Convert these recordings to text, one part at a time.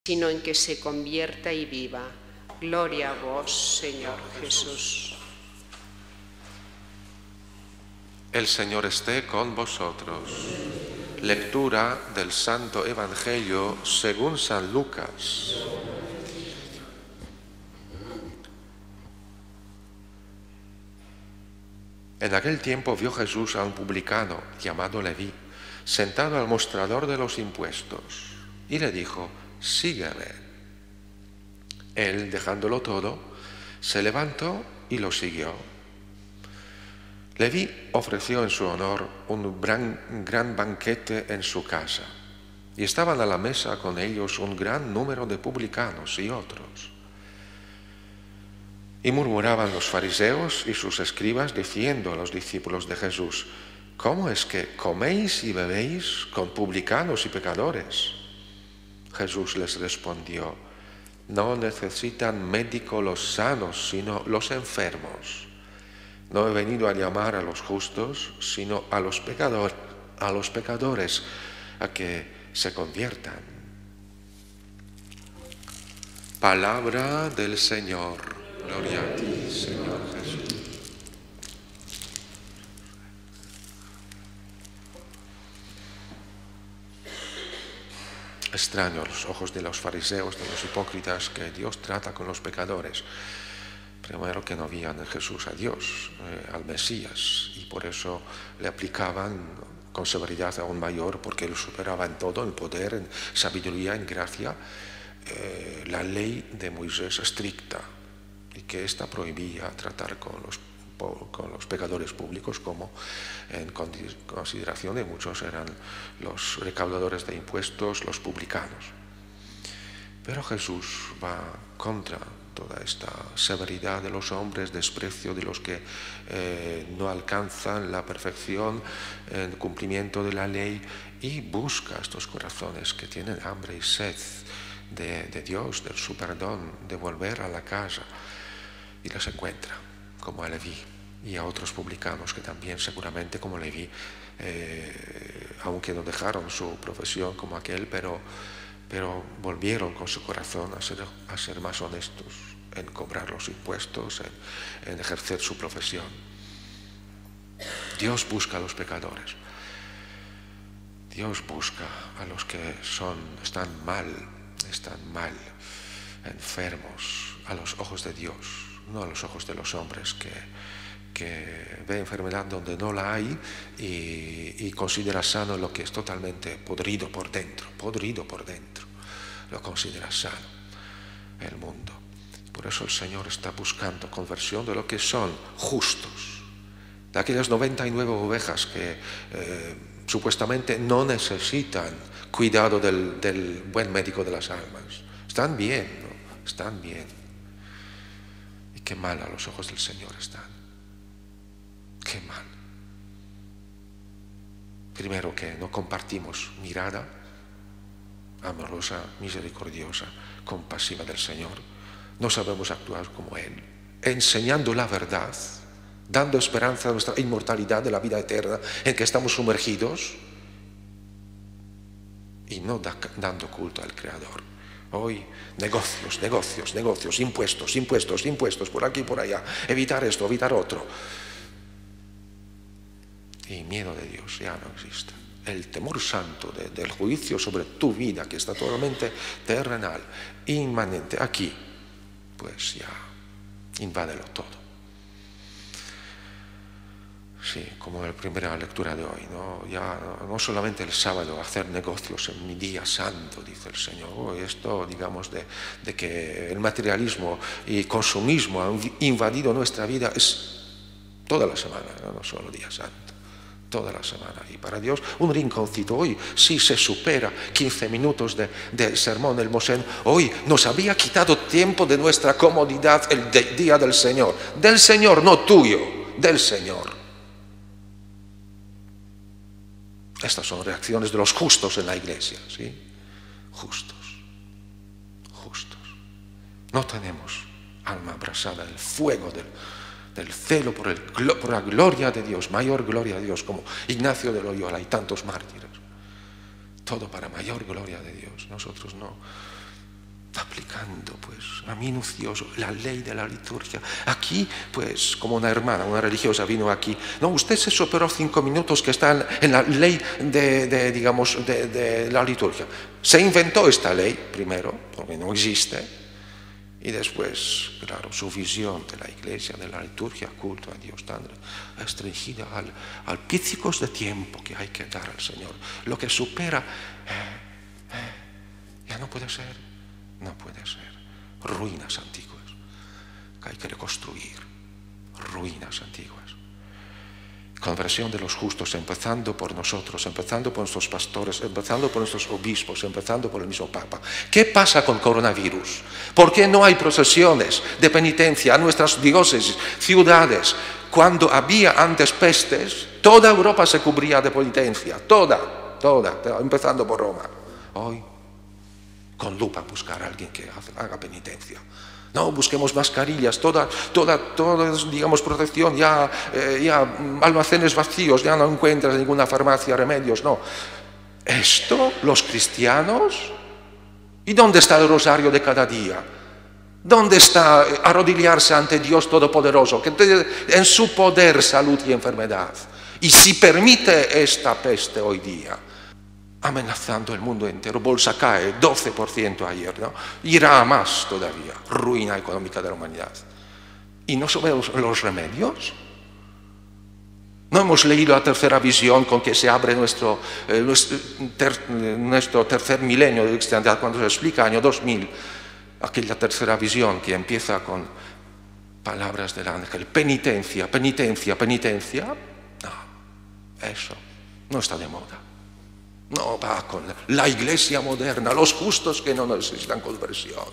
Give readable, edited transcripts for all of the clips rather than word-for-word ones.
sino en que se convierta y viva. Gloria a vos, Señor Jesús. El Señor esté con vosotros. Lectura del Santo Evangelio según San Lucas. En aquel tiempo vio Jesús a un publicano llamado Leví, sentado al mostrador de los impuestos, y le dijo: sígueme. Él, dejándolo todo, se levantó y lo siguió. Leví ofreció en su honor un gran banquete en su casa, y estaban a la mesa con ellos un gran número de publicanos y otros. Y murmuraban los fariseos y sus escribas diciendo a los discípulos de Jesús: ¿cómo es que coméis y bebéis con publicanos y pecadores? Jesús les respondió: no necesitan médico los sanos, sino los enfermos. No he venido a llamar a los justos, sino a los pecadores, a que se conviertan. Palabra del Señor. Gloria a ti, Señor Jesús. Extraño a los ojos de los fariseos, de los hipócritas, que Dios trata con los pecadores. Primero, que no veían en Jesús a Dios, al Mesías, y por eso le aplicaban con severidad aún mayor, porque lo superaba en todo, en poder, en sabiduría, en gracia, la ley de Moisés estricta, y que ésta prohibía tratar con los pecadores públicos, como en consideración de muchos eran los recaudadores de impuestos, los publicanos. Pero Jesús va contra toda esta severidad de los hombres, desprecio de los que no alcanzan la perfección en cumplimiento de la ley, y busca estos corazones que tienen hambre y sed de Dios, de su perdón, de volver a la casa, y los encuentra, como a Leví y a otros publicanos que también seguramente como Leví, aunque no dejaron su profesión como aquel, pero volvieron con su corazón a ser más honestos en cobrar los impuestos, en ejercer su profesión. Dios busca a los pecadores. Dios busca a los que están mal, enfermos, a los ojos de Dios, no a los ojos de los hombres que ve enfermedad donde no la hay y considera sano lo que es totalmente podrido por dentro, lo considera sano el mundo. Por eso el Señor está buscando conversión de lo que son justos, de aquellas 99 ovejas que supuestamente no necesitan cuidado del buen médico de las almas. Están bien, ¿no? Están bien. Y qué mal a los ojos del Señor están. Qué mal. Primero, que no compartimos mirada amorosa, misericordiosa, compasiva del Señor. No sabemos actuar como Él, enseñando la verdad, dando esperanza a nuestra inmortalidad de la vida eterna en que estamos sumergidos, y no dando culto al Creador. Hoy negocios, impuestos, por aquí y por allá, evitar esto, evitar otro. Y miedo de Dios ya no existe. El temor santo del juicio sobre tu vida, que está totalmente terrenal, inmanente, aquí, pues ya invádelo todo. Sí, como en la primera lectura de hoy, ¿no? Ya no solamente el sábado hacer negocios en mi día santo, dice el Señor. Hoy esto, digamos, de que el materialismo y consumismo han invadido nuestra vida es toda la semana, no solo día santo. Toda la semana. Y para Dios un rinconcito. Hoy sí se supera 15 minutos de sermón del Mosén. Hoy nos había quitado tiempo de nuestra comodidad el día del Señor. Del Señor, no tuyo, del Señor. Estas son reacciones de los justos en la iglesia, ¿sí? Justos. No tenemos alma abrasada del fuego del celo por la gloria de Dios, mayor gloria de Dios, como Ignacio de Loyola y tantos mártires. Todo para mayor gloria de Dios. Nosotros no minucioso, la ley de la liturgia. Aquí, pues, como una hermana, una religiosa vino aquí. No, usted se superó 5 minutos que están en la ley de la liturgia. Se inventó esta ley, primero, porque no existe. Y después, claro, su visión de la iglesia, de la liturgia, culto a Dios, tan restringida al pizcos de tiempo que hay que dar al Señor. Lo que supera, ya no puede ser, no puede ser. Ruinas antiguas, que hay que reconstruir, ruinas antiguas. Conversión de los justos, empezando por nosotros, empezando por nuestros pastores, empezando por nuestros obispos, empezando por el mismo Papa. ¿Qué pasa con coronavirus? ¿Por qué no hay procesiones de penitencia a nuestras diócesis, ciudades? Cuando había antes pestes, toda Europa se cubría de penitencia, toda, empezando por Roma. Hoy, con lupa buscar a alguien que haga penitencia. No, busquemos mascarillas, toda digamos, protección, ya almacenes vacíos, ya no encuentras en ninguna farmacia remedios, no. Esto, los cristianos, ¿y dónde está el rosario de cada día? ¿Dónde está arrodillarse ante Dios Todopoderoso, que en su poder salud y enfermedad? Y si permite esta peste hoy día, amenazando el mundo entero, bolsa cae 12% ayer, ¿no? Irá a más todavía, ruina económica de la humanidad. ¿Y no sabemos los remedios? ¿No hemos leído la tercera visión con que se abre nuestro tercer milenio de cristiandad, cuando se explica año 2000, aquella tercera visión que empieza con palabras del ángel, penitencia, penitencia, penitencia? No, eso no está de moda. No va con la iglesia moderna, los justos que no necesitan conversión.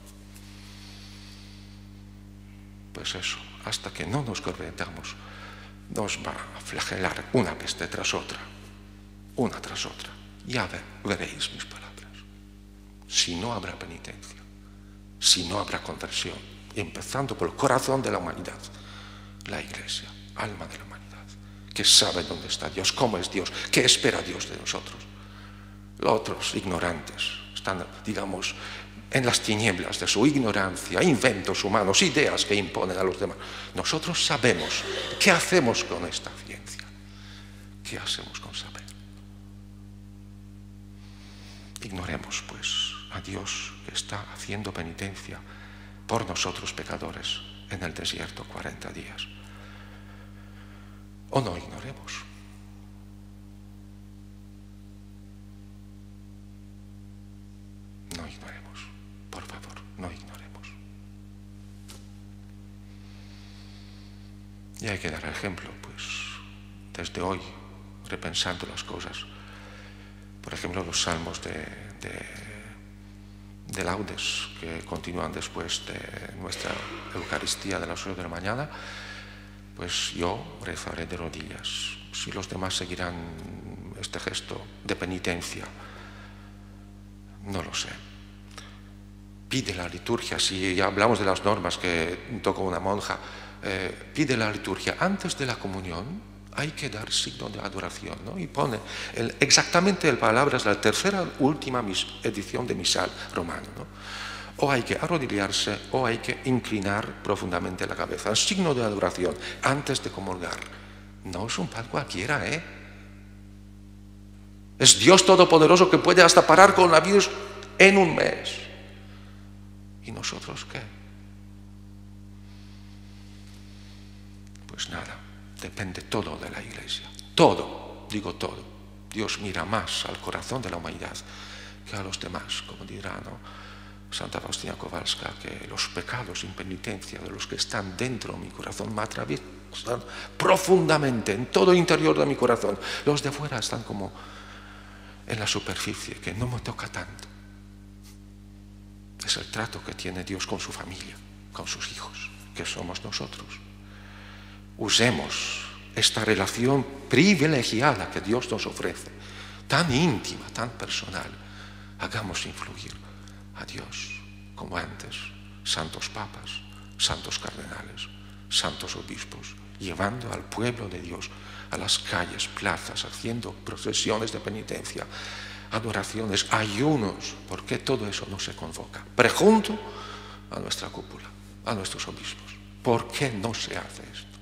Pues eso, hasta que no nos convertamos, nos va a flagelar una peste tras otra, una tras otra. Ya veréis mis palabras. Si no habrá penitencia, si no habrá conversión, empezando por el corazón de la humanidad, la iglesia, alma de la humanidad, que sabe dónde está Dios, cómo es Dios, qué espera Dios de nosotros. Los otros ignorantes están, digamos, en las tinieblas de su ignorancia, inventos humanos, ideas que imponen a los demás. Nosotros sabemos qué hacemos con esta ciencia, qué hacemos con saber. Ignoremos, pues, a Dios que está haciendo penitencia por nosotros pecadores en el desierto 40 días. O no ignoremos. No ignoremos, por favor, no ignoremos. Y hay que dar ejemplo, pues, desde hoy, repensando las cosas. Por ejemplo, los salmos de laudes que continúan después de nuestra Eucaristía de las 8 de la mañana, pues yo rezaré de rodillas. Si los demás seguirán este gesto de penitencia, no lo sé. Pide la liturgia, si ya hablamos de las normas que tocó una monja, pide la liturgia antes de la comunión, hay que dar signo de adoración, ¿no? Y pone exactamente el palabras de la tercera última edición de Misal romano, ¿no? O hay que arrodillarse o hay que inclinar profundamente la cabeza, el signo de adoración antes de comulgar. No es un pan cualquiera, Es Dios Todopoderoso que puede hasta parar con la virus en un mes. ¿Y nosotros qué? Pues nada, depende todo de la Iglesia. Todo, digo todo. Dios mira más al corazón de la humanidad que a los demás, como dirá, ¿no? Santa Faustina Kowalska, que los pecados sin penitencia de los que están dentro de mi corazón me atraviesan profundamente en todo el interior de mi corazón. Los de fuera están como en la superficie, que no me toca tanto. Es el trato que tiene Dios con su familia, con sus hijos, que somos nosotros. Usemos esta relación privilegiada que Dios nos ofrece, tan íntima, tan personal. Hagamos influir a Dios, como antes, santos papas, santos cardenales, santos obispos, llevando al pueblo de Dios a las calles, plazas, haciendo procesiones de penitencia, adoraciones, ayunos. ¿Por qué todo eso no se convoca? Pregunto a nuestra cúpula, a nuestros obispos. ¿Por qué no se hace esto?